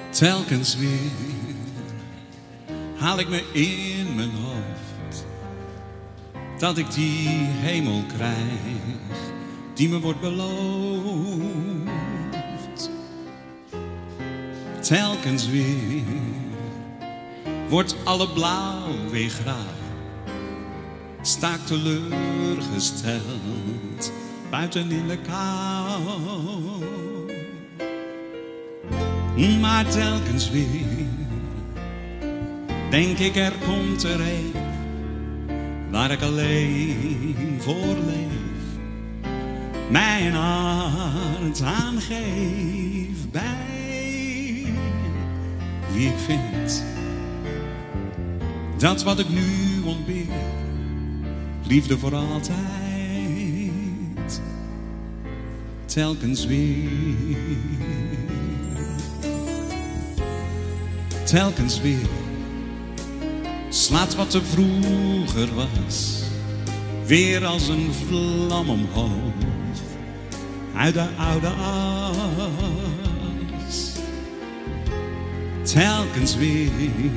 Telkens weer haal ik me in mijn hoofd dat ik die hemel krijg die me wordt beloofd. Telkens weer wordt alle blauw weer grauw, sta ik teleurgesteld buiten in de kou. Maar telkens weer denk ik er komt er een waar ik alleen voor leef, mijn hart aangeef bij wie ik vind. Dat wat ik nu ontbeer, liefde voor altijd, telkens weer. Telkens weer slaat wat er vroeger was weer als een vlam omhoog uit de oude as. Telkens weer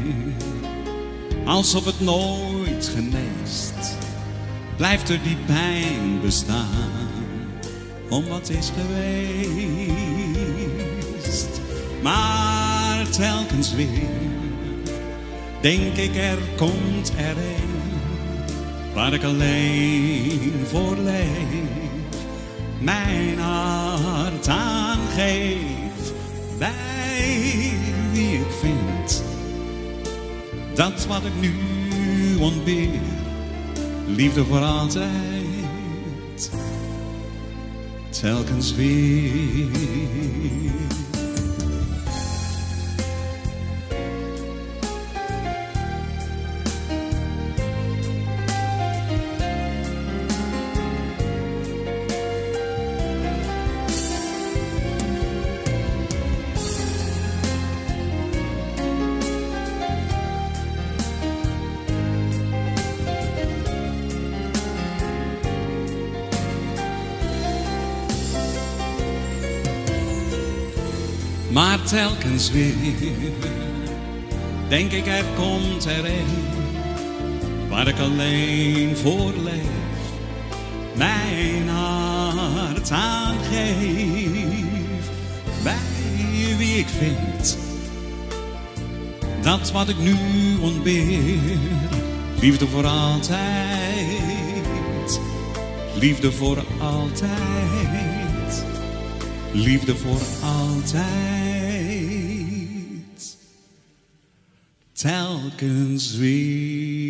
alsof het nooit geneest, blijft er die pijn bestaan om wat is geweest. Maar telkens weer denk ik er komt er een waar ik alleen voor leef, mijn hart aangeef bij wie ik vind. Dat wat ik nu ontbeer, liefde voor altijd, telkens weer. Maar telkens weer denk ik er komt er een waar ik alleen voor leef, mijn hart aangeef bij wie ik vind. Dat wat ik nu ontbeer, liefde voor altijd, liefde voor altijd, liefde voor altijd, telkens weer.